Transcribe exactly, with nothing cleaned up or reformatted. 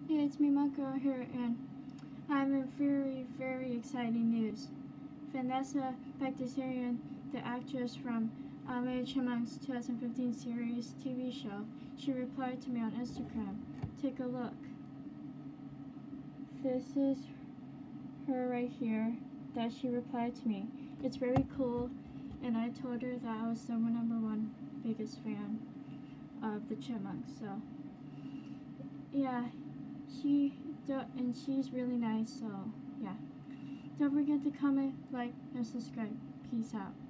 Hey, it's me, Mako here, and I have a very, very exciting news. Vanessa Bagdasarian, the actress from Alvin and Chipmunks twenty fifteen series T V show, she replied to me on Instagram. Take a look. This is her right here that she replied to me. It's very cool, and I told her that I was the number one biggest fan of the Chipmunks. So, yeah. She do, and she's really nice, so yeah. Don't forget to comment, like, and subscribe. Peace out.